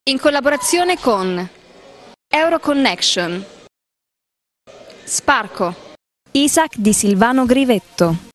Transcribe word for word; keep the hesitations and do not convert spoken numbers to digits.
In collaborazione con Euroconnection, Sparco, Isaac di Silvano Grivetto.